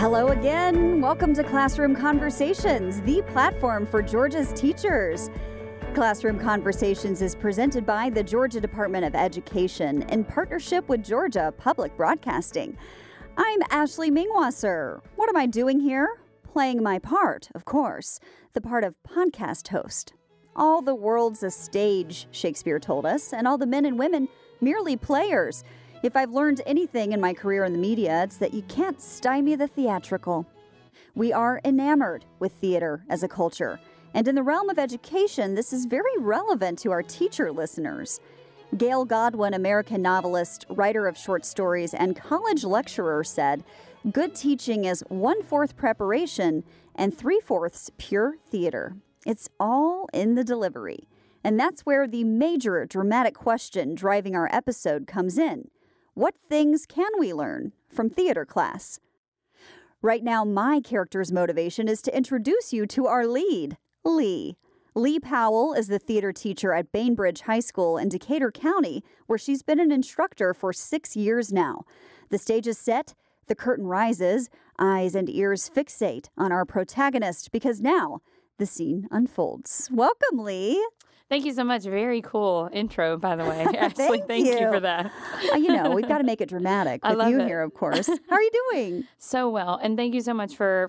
Hello again. Welcome to Classroom Conversations, the platform for Georgia's teachers. Classroom Conversations is presented by the Georgia Department of Education in partnership with Georgia Public Broadcasting. I'm Ashley Mingwasser. What am I doing here? Playing my part, of course, the part of podcast host. All the world's a stage, Shakespeare told us, and all the men and women merely players. If I've learned anything in my career in the media, it's that you can't stymie the theatrical. We are enamored with theater as a culture, and in the realm of education, this is very relevant to our teacher listeners. Gail Godwin, American novelist, writer of short stories, and college lecturer said, "Good teaching is 1/4 preparation and 3/4 pure theater. It's all in the delivery." And that's where the major dramatic question driving our episode comes in. What things can we learn from theater class? Right now, my character's motivation is to introduce you to our lead, Leigh. Leigh Powell is the theater teacher at Bainbridge High School in Decatur County, where she's been an instructor for 6 years now. The stage is set, the curtain rises, eyes and ears fixate on our protagonist because now the scene unfolds. Welcome, Leigh. Thank you so much. Very cool intro, by the way. Ashley, thank you for that. We've got to make it dramatic with you here, of course. How are you doing? So well, and thank you so much for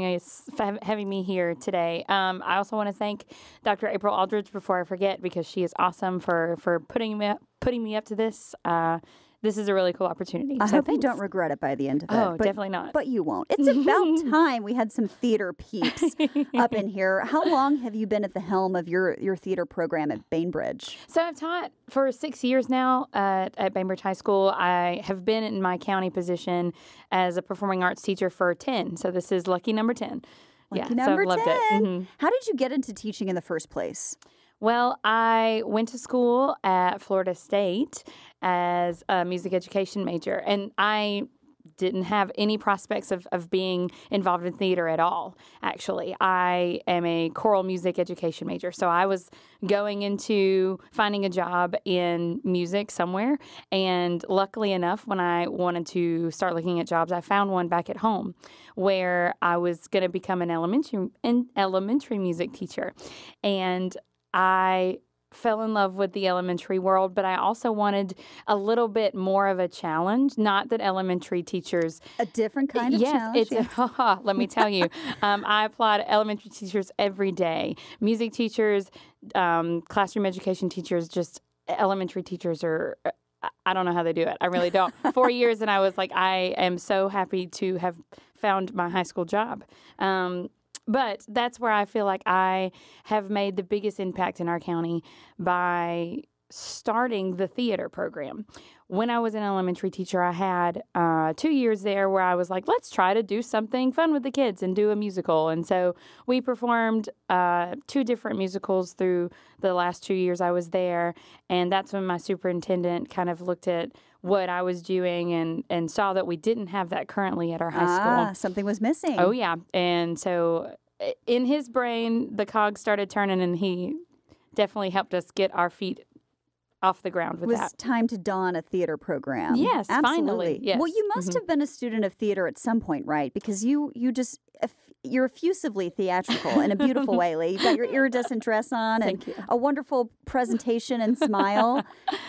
having me here today. I also want to thank Dr. April Aldridge before I forget, because she is awesome for putting me up to this. This is a really cool opportunity. I hope you don't regret it by the end of it. Oh, definitely not. But you won't. It's about time we had some theater peeps up in here. How long have you been at the helm of your theater program at Bainbridge? So I've taught for 6 years now at Bainbridge High School. I have been in my county position as a performing arts teacher for 10. So this is lucky number 10. Lucky number 10. So I've loved it. Mm-hmm. How did you get into teaching in the first place? Well, I went to school at Florida State as a music education major, and I didn't have any prospects of being involved in theater at all, actually. I am a choral music education major, so I was going into finding a job in music somewhere, and luckily enough, when I wanted to start looking at jobs, I found one back at home where I was going to become an elementary music teacher, and I fell in love with the elementary world, but I also wanted a little bit more of a challenge. Not that elementary teachers... A different kind of challenge? Yes, let me tell you. I applaud elementary teachers every day. Music teachers, classroom education teachers, just elementary teachers are... I don't know how they do it. I really don't. 4 years, and I was like, I am so happy to have found my high school job. But that's where I feel like I have made the biggest impact in our county by starting the theater program. When I was an elementary teacher, I had 2 years there where I was like, let's try to do something fun with the kids and do a musical. And so we performed 2 different musicals through the last 2 years I was there. And that's when my superintendent kind of looked at what I was doing and saw that we didn't have that currently at our high school. Something was missing. Oh, yeah. And so in his brain, the cogs started turning, and he definitely helped us get our feet off the ground with that. It was time to don a theater program. Yes, absolutely. Finally. Yes. Well, you must have been a student of theater at some point, right? Because you're effusively theatrical in a beautiful way, Leigh. You've got your iridescent dress on and a wonderful presentation and smile.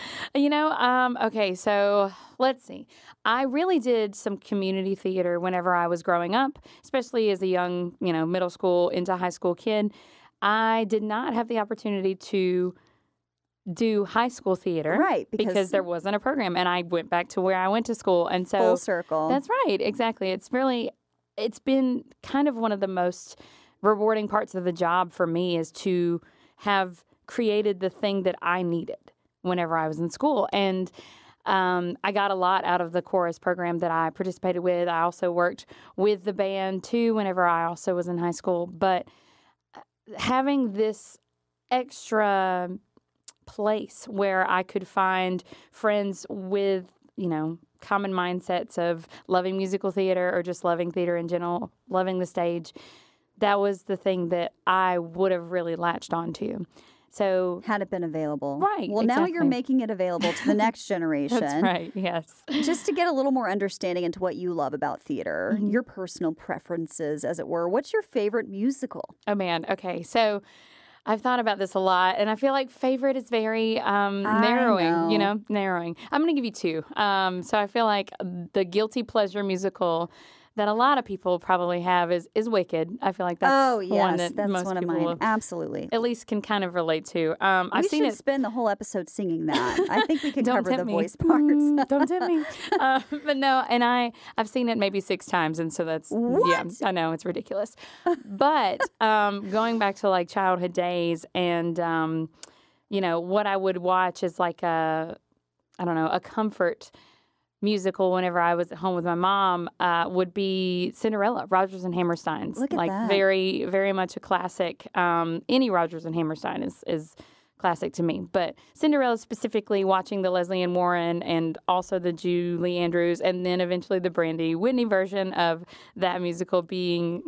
Okay, so let's see. I really did some community theater whenever I was growing up, especially as a young, middle school into high school kid. I did not have the opportunity to do high school theater, right? Because there wasn't a program, and I went back to where I went to school, and so full circle. That's right, exactly. It's been kind of one of the most rewarding parts of the job for me is to have created the thing that I needed whenever I was in school, and I got a lot out of the chorus program that I participated with. I also worked with the band too whenever I also was in high school, but having this extra place where I could find friends with, common mindsets of loving musical theater or just loving theater in general, loving the stage, that was the thing that I would have really latched onto. So Had it been available. Right, Well, now you're exactly. making it available to the next generation. That's right. Yes. Just to get a little more understanding into what you love about theater, Mm-hmm. your personal preferences, as it were. What's your favorite musical? Oh man. Okay. So I've thought about this a lot, and I feel like favorite is very narrowing. know. Narrowing. I'm going to give you two. So I feel like the guilty pleasure musical that a lot of people probably have is Wicked. I feel like that's Oh, one yes, that that's most one of people mine. Absolutely. at least can kind of relate to. I've We seen should it. spend the whole episode singing that. I think we could Don't cover the tempt me. voice parts. Don't tempt me. But no, and I've seen it maybe 6 times, and so that's yeah. What? I know it's ridiculous. But going back to like childhood days, and what I would watch is like a comfort musical whenever I was at home with my mom would be Cinderella, Rodgers and Hammerstein's. Look at like that. very, very much a classic. Any Rodgers and Hammerstein is classic to me. But Cinderella specifically, watching the Leslie Ann Warren and also the Julie Andrews, and then eventually the Brandy Whitney version of that musical being,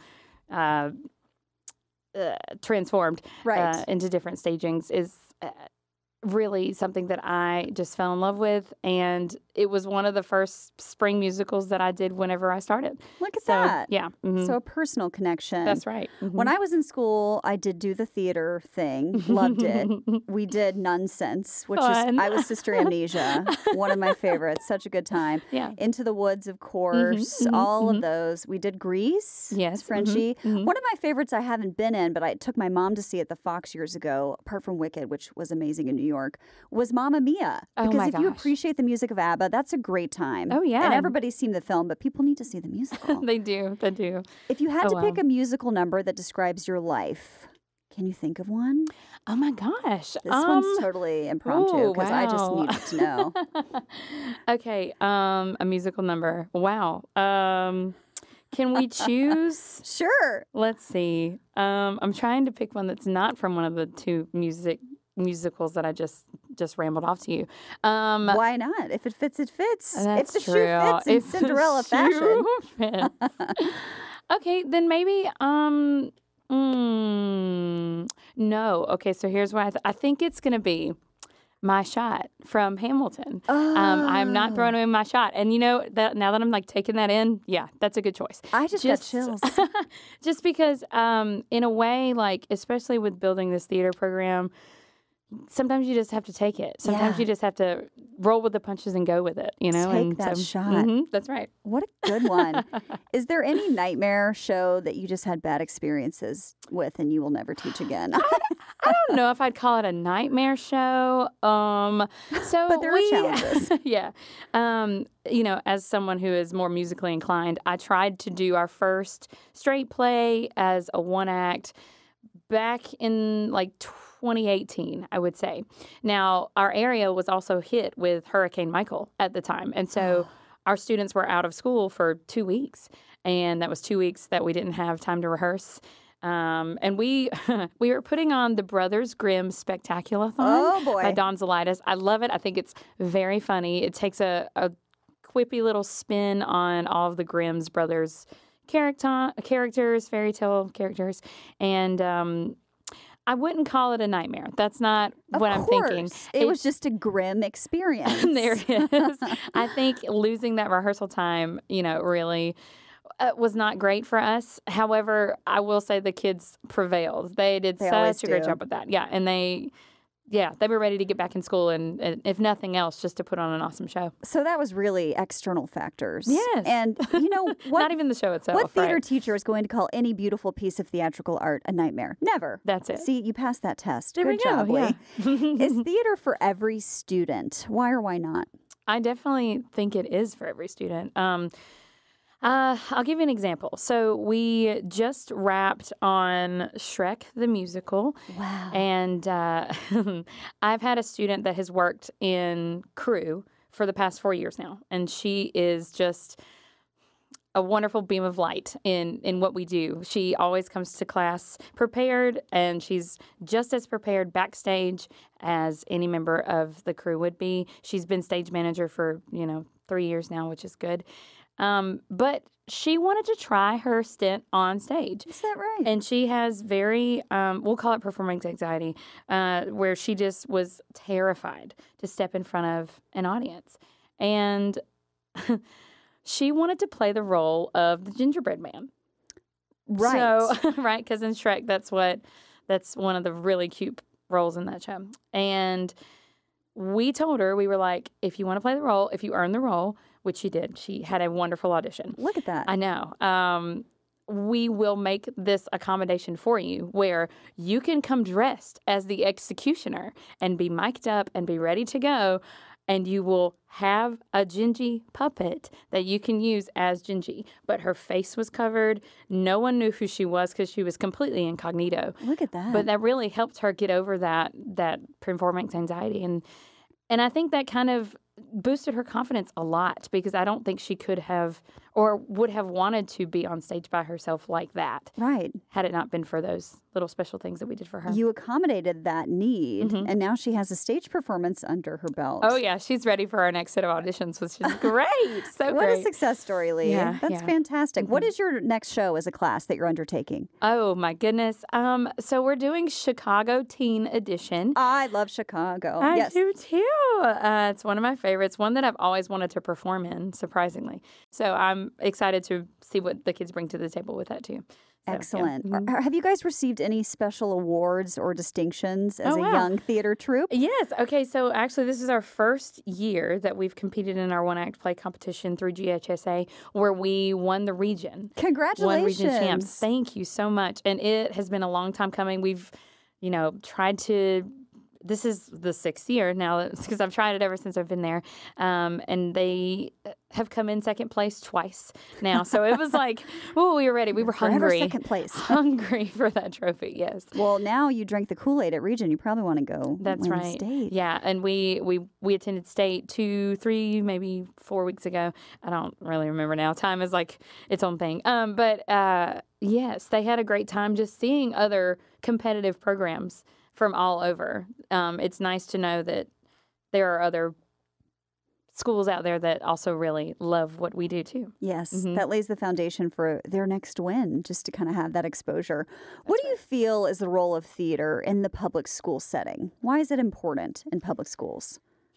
transformed Right. into different stagings is really something that I just fell in love with, and it was one of the first spring musicals that I did whenever I started. Look at So, that. yeah. Mhm. So a personal connection. That's right. Mhm. When I was in school, I did do the theater thing. Loved it. We did Nonsense, which Fun. is I was Sister Amnesia, one of my favorites. Such a good time. Yeah. Into the Woods, of course. All of those. We did Grease. Yes. Frenchie. One of my favorites I haven't been in, but I took my mom to see at the Fox years ago, apart from Wicked, which was amazing in New York, was Mamma Mia. Oh, Because my if you gosh. appreciate the music of ABBA, that's a great time. Oh, yeah. And everybody's seen the film, but people need to see the musical. They do. They do. If you had Oh, to pick wow. a musical number that describes your life, can you think of one? Oh my gosh. This one's totally impromptu because I just wow. needed to know. Okay. A musical number. Wow. Can we choose? Sure. Let's see. I'm trying to pick one that's not from one of the two musicals that I just rambled off to you. Why not? If it fits, it fits. That's if the true. shoe fits in If the Cinderella fashion. shoe fits. Okay, then maybe no. Okay, so here's what I think it's going to be. My Shot from Hamilton. I'm not throwing away My Shot. And that now that I'm like taking that in, yeah, that's a good choice. I just got chills. Just because in a way, like especially with building this theater program, sometimes you just have to take it. Sometimes Yeah. you just have to roll with the punches and go with it, Take and that so, shot. That's right. What a good one. Is there any nightmare show that you just had bad experiences with and you will never teach again? I don't know if I'd call it a nightmare show. So But there are challenges. Yeah. As someone who is more musically inclined, I tried to do our first straight play as a one act back in like 2018, I would say. Now, our area was also hit with Hurricane Michael at the time. And so our students were out of school for 2 weeks. And that was 2 weeks that we didn't have time to rehearse. And we were putting on the Brothers Grimm Spectaculathon Oh, boy. by Don Zolitis. I love it. I think it's very funny. It takes a quippy little spin on all of the Grimm's brothers characters, fairy tale characters. And I wouldn't call it a nightmare. That's not what I'm thinking. It was just a grim experience. There it is. I think losing that rehearsal time, really was not great for us. However, I will say the kids prevailed. They did always such a great do. job with that. Yeah, and they were ready to get back in school and if nothing else, just to put on an awesome show. So that was really external factors. Yes. And what? Not even the show itself. What theater right? teacher is going to call any beautiful piece of theatrical art a nightmare? Never. That's it. See, you passed that test. There Good we go, job, Leigh. yeah. Is theater for every student? Why or why not? I definitely think it is for every student. I'll give you an example. So we just wrapped on Shrek the Musical. Wow. And I've had a student that has worked in crew for the past 4 years now. And she is just a wonderful beam of light in what we do. She always comes to class prepared, and she's just as prepared backstage as any member of the crew would be. She's been stage manager for, 3 years now, which is good. But she wanted to try her stint on stage. Is that right? And she has very, we'll call it performance anxiety, where she just was terrified to step in front of an audience. And she wanted to play the role of the gingerbread man. Right. So, right, because in Shrek, that's one of the really cute roles in that show. And we told her, we were like, if you want to play the role, if you earn the role, which she did, she had a wonderful audition. Look at that. I know. We will make this accommodation for you where you can come dressed as the executioner and be mic'd up and be ready to go. And you will have a Gingy puppet that you can use as Gingy. But her face was covered. No one knew who she was because she was completely incognito. Look at that. But that really helped her get over that performance anxiety. And I think that kind of boosted her confidence a lot because I don't think she could have or would have wanted to be on stage by herself like that. Right. Had it not been for those little special things that we did for her. You accommodated that need, and now she has a stage performance under her belt. Oh, yeah. She's ready for our next set of auditions, which is great. So What great. a success story, Leigh. Yeah, That's yeah. fantastic. What is your next show as a class that you're undertaking? Oh, my goodness. So we're doing Chicago Teen Edition. I love Chicago. I Yes. do too. It's one of my favorites, one that I've always wanted to perform in, surprisingly. So I'm excited to see what the kids bring to the table with that too. So, yeah. Excellent. Mhm. Have you guys received any special awards or distinctions as Oh, a wow. young theater troupe? Yes. Okay. So actually, this is our first year that we've competed in our one-act play competition through GHSA, where we won the region. Won region champs. Congratulations. Thank you so much. And it has been a long time coming. We've, tried to. This is the 6th year now because I've tried it ever since I've been there. And they have come in second place twice now. So it was like, oh, we were ready. We were Forever hungry. second place. Hungry for that trophy, yes. Well, now you drank the Kool-Aid at Region. You probably want to go That's win right. state. Yeah, and we attended state 2, 3, maybe 4 weeks ago. I don't really remember now. Time is like its own thing. But yes, they had a great time just seeing other competitive programs from all over. It's nice to know that there are other schools out there that also really love what we do too. Yes, Mhm. that lays the foundation for their next win, just to kind of have that exposure. What do you feel is the role of theater in the public school setting? Why is it important in public schools?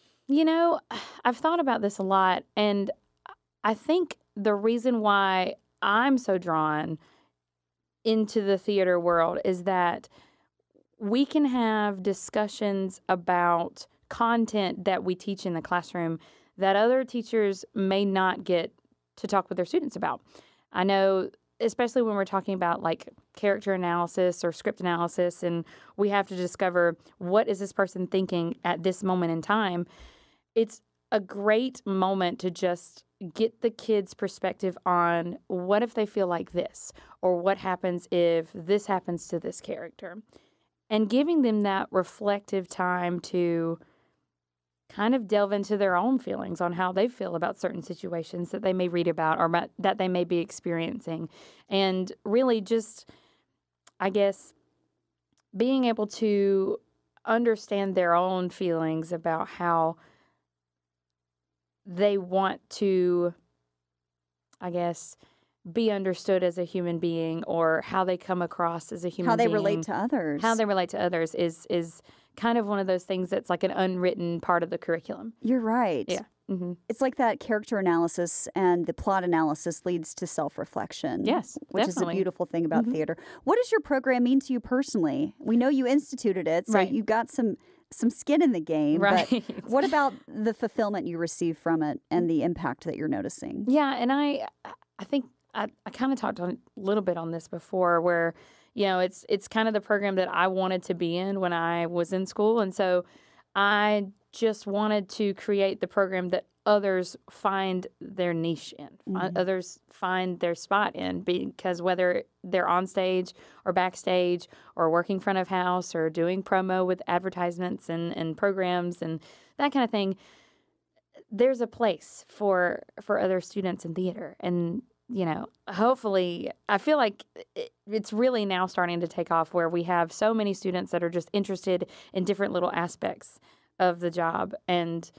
I've thought about this a lot, and I think the reason why I'm so drawn into the theater world is that we can have discussions about content that we teach in the classroom that other teachers may not get to talk with their students about. I know, especially when we're talking about like character analysis or script analysis, and we have to discover what is this person thinking at this moment in time. It's a great moment to just get the kids' perspective on what if they feel like this, or what happens if this happens to this character. And giving them that reflective time to kind of delve into their own feelings on how they feel about certain situations that they may read about or that they may be experiencing. And really just, I guess, being able to understand their own feelings about how they want to, I guess, be understood as a human being, or how they come across as a human being. How they relate to others. How they relate to others is kind of one of those things that's like an unwritten part of the curriculum. You're right. Yeah. Mm-hmm. It's like that character analysis and the plot analysis leads to self-reflection. Yes, which is a definitely. beautiful thing about Mhm. theater. What does your program mean to you personally? We know you instituted it, so Right. you've got some skin in the game. Right. But what about the fulfillment you receive from it and the impact that you're noticing? Yeah, and I think I kind of talked a little bit on this before, where it's kind of the program that I wanted to be in when I was in school, and so I just wanted to create the program that others find their niche in, others find their spot in, because whether they're on stage or backstage or working front of house or doing promo with advertisements and programs and that kind of thing, there's a place for other students in theater. And hopefully, I feel like it's really now starting to take off, where we have so many students that are just interested in different little aspects of the job. And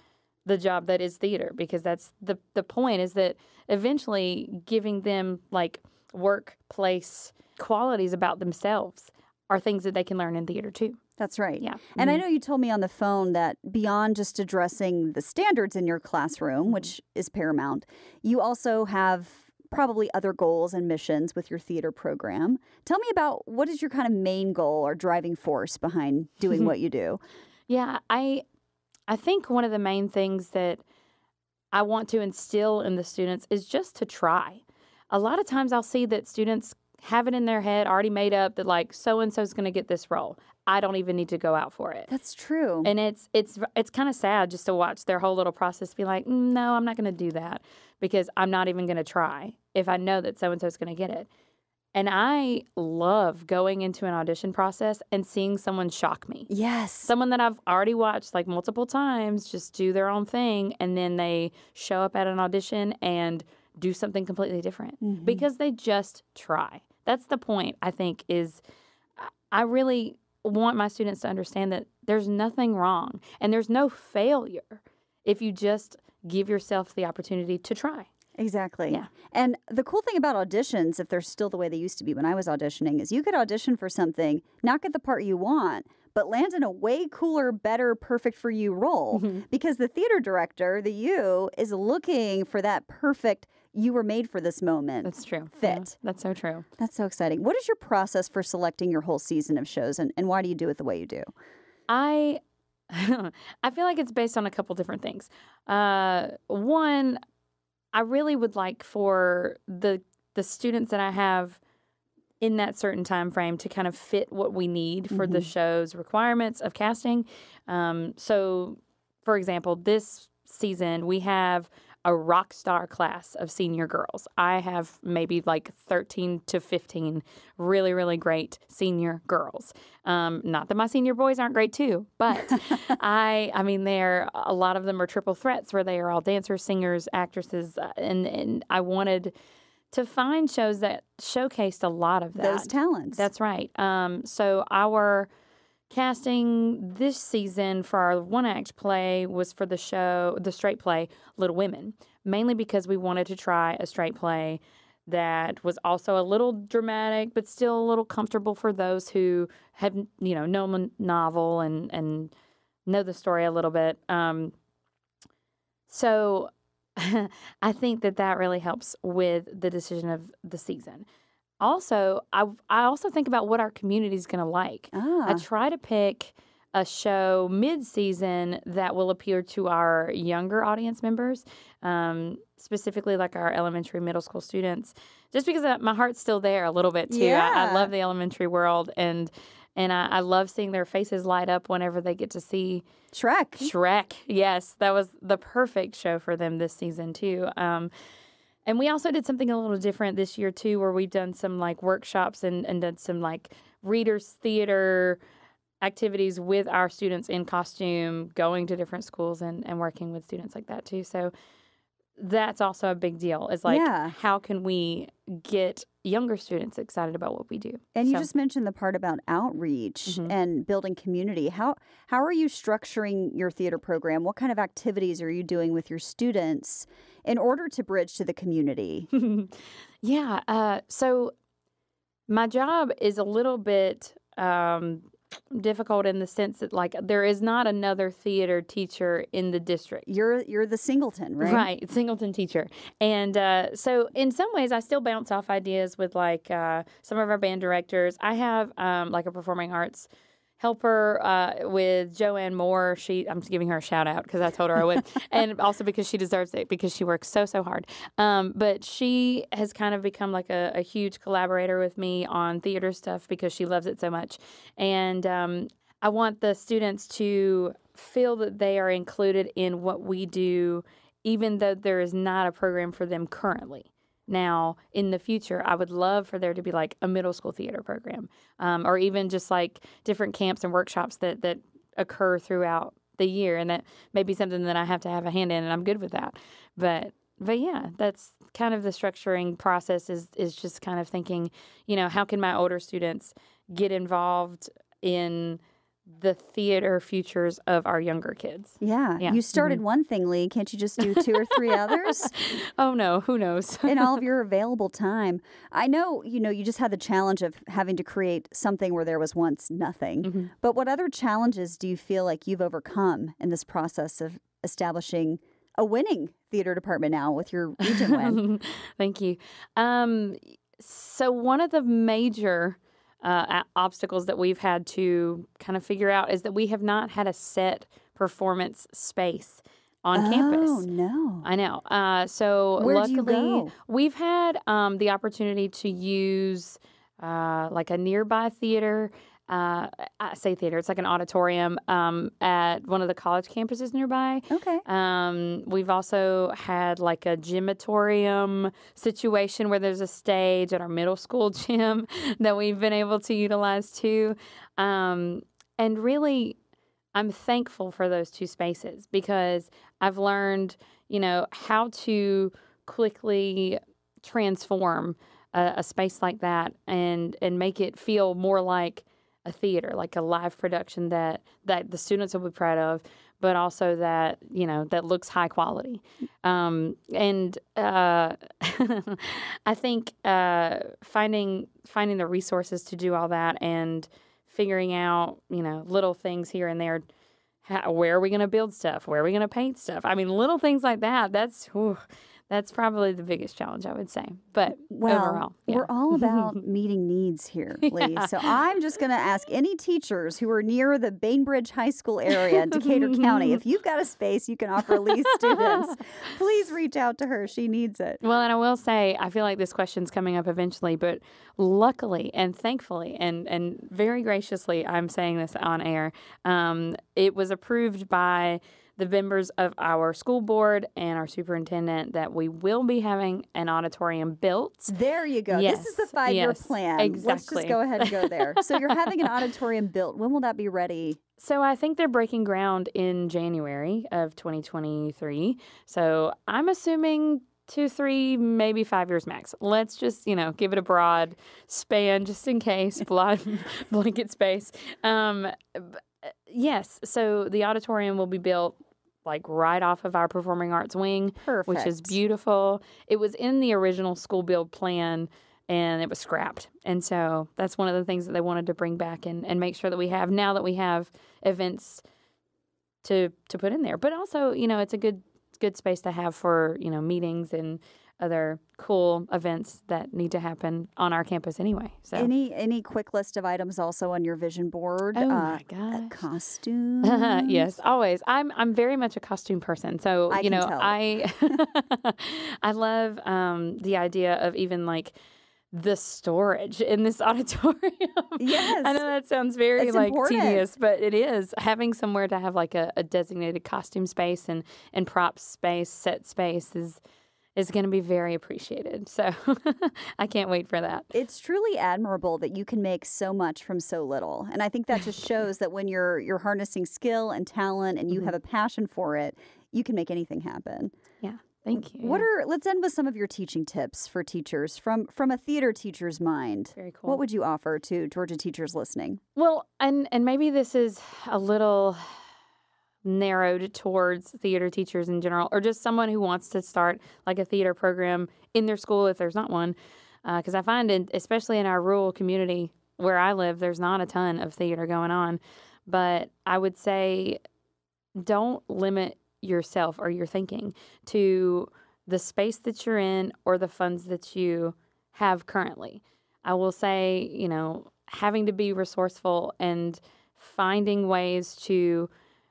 the job that is theater, because that's the point, is that eventually giving them like workplace qualities about themselves are things that they can learn in theater too. That's right. Yeah. And I know you told me on the phone that beyond just addressing the standards in your classroom, which is paramount, you also have probably other goals and missions with your theater program. Tell me about, what is your kind of main goal or driving force behind doing what you do? Yeah, I think one of the main things that I want to instill in the students is just to try. A lot of times I'll see that students have it in their head already made up that like so-and-so is going to get this role. I don't even need to go out for it. That's true. And it's kind of sad just to watch their whole little process be like, no, I'm not going to do that because I'm not even going to try if I know that so-and-so is going to get it. And I love going into an audition process and seeing someone shock me. Yes. Someone that I've already watched like multiple times just do their own thing, and then they show up at an audition and do something completely different because they just try. That's the point, I think, is I really want my students to understand that there's nothing wrong and there's no failure if you just give yourself the opportunity to try. Exactly. Yeah. And the cool thing about auditions, if they're still the way they used to be when I was auditioning, is you could audition for something, not get the part you want, but land in a way cooler, better, perfect for you role because the theater director, the you, is looking for that perfect, you were made for this moment. That's true. Fit. Yeah, that's so true. That's so exciting. What is your process for selecting your whole season of shows, and why do you do it the way you do? I feel like it's based on a couple different things. One, I really would like for the students that I have in that certain time frame to kind of fit what we need for the show's requirements of casting. So, for example, this season we have a rock star class of senior girls. I have maybe like 13 to 15 really, really great senior girls. Not that my senior boys aren't great too, but I mean, a lot of them are triple threats where they are all dancers, singers, actresses, and I wanted to find shows that showcased a lot of that. Those talents. That's right. So our casting this season for our one-act play was for the straight play Little Women, mainly because we wanted to try a straight play that was also a little dramatic, but still a little comfortable for those who have, known the novel and know the story a little bit. So I think that really helps with the decision of the season. Also, I also think about what our community is going to like. I try to pick a show mid-season that will appeal to our younger audience members, specifically like our elementary, middle school students, just because my heart's still there a little bit too. Yeah. I love the elementary world, and I love seeing their faces light up whenever they get to see Shrek. Yes, that was the perfect show for them this season too. And we also did something a little different this year, too, where we've done some, like, workshops and done some, like, readers' theater activities with our students in costume, going to different schools and working with students like that, too. So that's also a big deal. Is like, how can we get younger students excited about what we do? And you just mentioned the part about outreach and building community. How are you structuring your theater program? What kind of activities are you doing with your students in order to bridge to the community? So my job is a little bit difficult in the sense that, like, there is not another theater teacher in the district. You're the singleton, right? Right, singleton teacher. And so in some ways I still bounce off ideas with, like, some of our band directors. I have, like, a performing arts helper with Joanne Moore. I'm giving her a shout out because I told her I would, and also because she deserves it because she works so hard. But she has kind of become like a huge collaborator with me on theater stuff because she loves it so much. And I want the students to feel that they are included in what we do, even though there is not a program for them currently. Now, in the future, I would love for there to be like a middle school theater program, or even just like different camps and workshops that occur throughout the year, and that may be something that I have to have a hand in, and I'm good with that. But yeah, that's kind of the structuring process is just kind of thinking, how can my older students get involved in the theater futures of our younger kids. Yeah. You started one thing, Leigh. Can't you just do 2 or 3 others? Oh, no. Who knows? In all of your available time. I know, you just had the challenge of having to create something where there was once nothing. But what other challenges do you feel like you've overcome in this process of establishing a winning theater department now with your region win? Thank you. So one of the major obstacles that we've had to kind of figure out is that we have not had a set performance space on campus. Oh, no. I know. So Where do luckily, you go? we've had the opportunity to use like a nearby theater. I say theater, it's like an auditorium at one of the college campuses nearby. Okay. We've also had like a gymatorium situation where there's a stage at our middle school gym that we've been able to utilize too. And really, I'm thankful for those 2 spaces because I've learned, how to quickly transform a space like that and make it feel more like a theater, like a live production that the students will be proud of, but also that, that looks high quality. And I think finding the resources to do all that and figuring out, little things here and there. Where are we going to build stuff? Where are we going to paint stuff? I mean, little things like that. That's probably the biggest challenge, I would say. But overall, we're all about meeting needs here, Leigh. Yeah. So I'm just going to ask any teachers who are near the Bainbridge High School area in Decatur County, if you've got a space you can offer Leigh students, please reach out to her. She needs it. Well, and I will say, I feel like this question's coming up eventually, but luckily and thankfully and very graciously, I'm saying this on air, it was approved by the members of our school board and our superintendent that we will be having an auditorium built. There you go. Yes, This is the 5-year plan. Exactly. Let's just go ahead and go there. So you're having an auditorium built. When will that be ready? So I think they're breaking ground in January of 2023. So I'm assuming 2, 3, maybe 5 years max. Let's just, give it a broad span just in case, blanket space. Yes, so the auditorium will be built like right off of our performing arts wing, Perfect. which is beautiful. It was in the original school build plan and it was scrapped. And so that's one of the things that they wanted to bring back and make sure that we have now that we have events to put in there. But also, it's a good space to have for, meetings and other cool events that need to happen on our campus anyway. So any quick list of items also on your vision board? Oh my gosh. Costumes? Yes, always. I'm very much a costume person. So, I can tell. I love the idea of even like the storage in this auditorium. Yes. I know that sounds very It's like important. tedious, but it is. Having somewhere to have like a designated costume space and prop space, set space is going to be very appreciated. So I can't wait for that. It's truly admirable that you can make so much from so little. And I think that just shows that when you're harnessing skill and talent and you have a passion for it, you can make anything happen. Yeah. Thank you. Let's end with some of your teaching tips for teachers from a theater teacher's mind. Very cool. What would you offer to Georgia teachers listening? Well, and maybe this is a little narrowed towards theater teachers in general, or just someone who wants to start like a theater program in their school if there's not one. Because I find, especially in our rural community where I live, there's not a ton of theater going on. But I would say don't limit yourself or your thinking to the space that you're in or the funds that you have currently. I will say, having to be resourceful and finding ways to,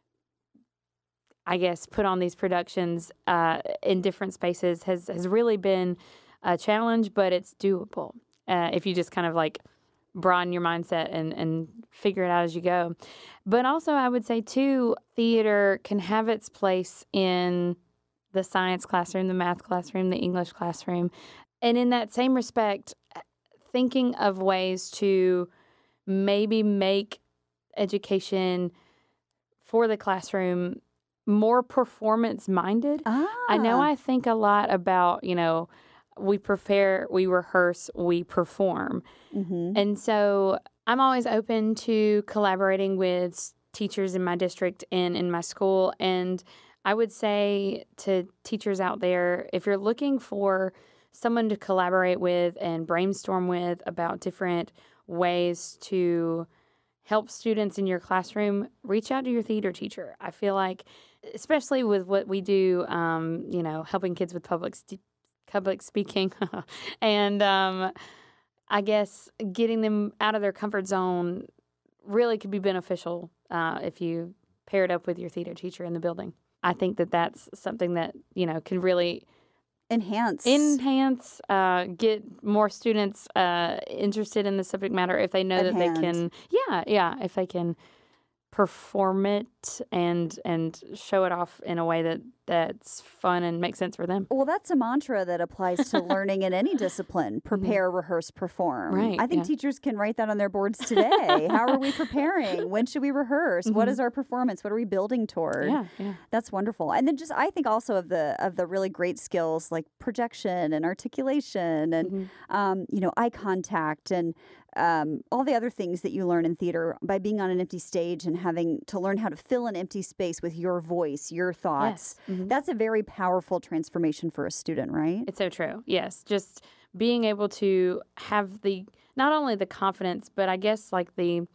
I guess, put on these productions in different spaces has really been a challenge, but it's doable if you just kind of like broaden your mindset and figure it out as you go. But also, I would say, too, theater can have its place in the science classroom, the math classroom, the English classroom. And in that same respect, thinking of ways to maybe make education for the classroom more performance-minded. I know I think a lot about, we prepare, we rehearse, we perform. Mm-hmm. And so I'm always open to collaborating with teachers in my district and in my school. And I would say to teachers out there, if you're looking for someone to collaborate with and brainstorm with about different ways to help students in your classroom, reach out to your theater teacher. I feel like, especially with what we do, helping kids with public speaking and I guess getting them out of their comfort zone really could be beneficial if you pair it up with your theater teacher in the building. I think that that's something that, can really enhance, get more students interested in the subject matter if they know that they can, if they can perform it and show it off in a way that's fun and makes sense for them. Well, that's a mantra that applies to learning in any discipline. Prepare, rehearse, perform. Right. I think teachers can write that on their boards today. How are we preparing? When should we rehearse? What is our performance? What are we building toward? Yeah. That's wonderful. And then I think also of the really great skills like projection and articulation and eye contact and all the other things that you learn in theater by being on an empty stage and having to learn how to fill an empty space with your voice, your thoughts. Yes. That's a very powerful transformation for a student, right? It's so true. Yes. Just being able to have not only the confidence, but I guess like the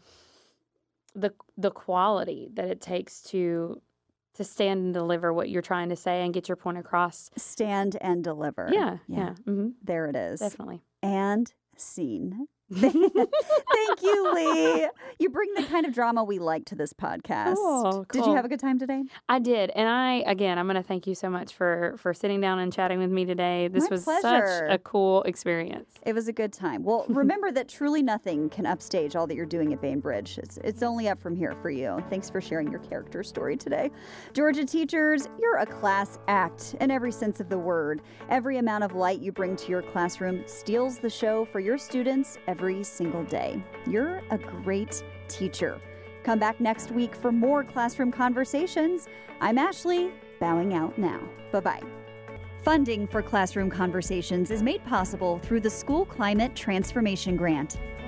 quality that it takes to stand and deliver what you're trying to say and get your point across. Stand and deliver. Yeah. Mm-hmm. There it is. Definitely. And scene. Thank you, Leigh. You bring the kind of drama we like to this podcast. Cool. Did you have a good time today? I did. And I'm going to thank you so much for sitting down and chatting with me today. This was pleasure. Such a cool experience. It was a good time. Well, remember that truly nothing can upstage all that you're doing at Bainbridge. It's only up from here for you. Thanks for sharing your character story today. Georgia teachers, you're a class act in every sense of the word. Every amount of light you bring to your classroom steals the show for your students every single day. You're a great teacher. Come back next week for more Classroom Conversations. I'm Ashley, bowing out now. Bye-bye. Funding for Classroom Conversations is made possible through the School Climate Transformation Grant.